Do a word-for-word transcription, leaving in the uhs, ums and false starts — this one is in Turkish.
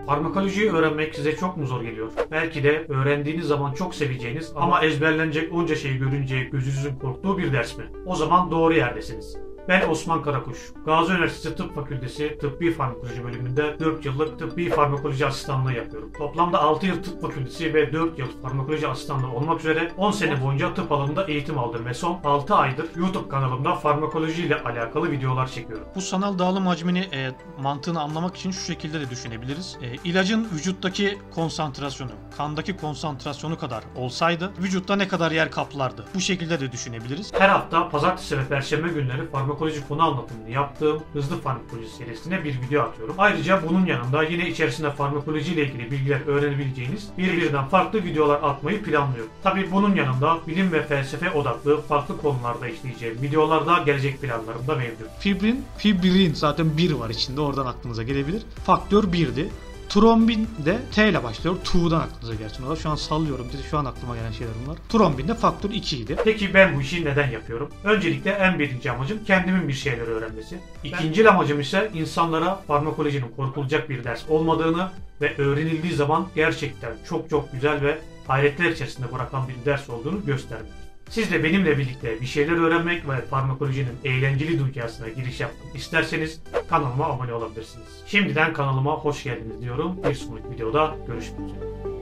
Farmakolojiyi öğrenmek size çok mu zor geliyor? Belki de öğrendiğiniz zaman çok seveceğiniz ama ezberlenecek onca şeyi görünce gözünüzün korktuğu bir ders mi? O zaman doğru yerdesiniz. Ben Osman Karakuş. Gazi Üniversitesi Tıp Fakültesi Tıbbi Farmakoloji bölümünde dört yıllık tıbbi farmakoloji asistanlığı yapıyorum. Toplamda altı yıl tıp fakültesi ve dört yıl farmakoloji asistanlığı olmak üzere on sene boyunca tıp alanında eğitim aldım ve son altı aydır YouTube kanalımda farmakoloji ile alakalı videolar çekiyorum. Bu sanal dağılım hacmini e, mantığını anlamak için şu şekilde de düşünebiliriz. E, ilacın vücuttaki konsantrasyonu, kandaki konsantrasyonu kadar olsaydı vücutta ne kadar yer kaplardı? Bu şekilde de düşünebiliriz. Her hafta pazartesi ve perşembe günleri farmakoloji konu anlatımını yaptığım hızlı farmakoloji serisine bir video atıyorum. Ayrıca bunun yanında yine içerisinde farmakoloji ile ilgili bilgiler öğrenebileceğiniz birbirinden farklı videolar atmayı planlıyorum. Tabii bunun yanında bilim ve felsefe odaklı farklı konularda işleyeceğim videolarda gelecek planlarım da mevcut. Fibrin, fibrin zaten bir var içinde, oradan aklınıza gelebilir. Faktör birdi. Trombin de T ile başlıyor. T'dan aklınıza gelsin. Şu an sallıyorum. Şu an aklıma gelen şeyler bunlar. Trombin de faktör iki idi. Peki ben bu işi neden yapıyorum? Öncelikle en birinci amacım kendimin bir şeyleri öğrenmesi. İkinci amacım ise insanlara farmakolojinin korkulacak bir ders olmadığını ve öğrenildiği zaman gerçekten çok çok güzel ve hayretler içerisinde bırakan bir ders olduğunu göstermek. Siz de benimle birlikte bir şeyler öğrenmek ve farmakolojinin eğlenceli dünyasına giriş yapmak isterseniz kanalıma abone olabilirsiniz. Şimdiden kanalıma hoş geldiniz diyorum. Bir sonraki videoda görüşmek üzere.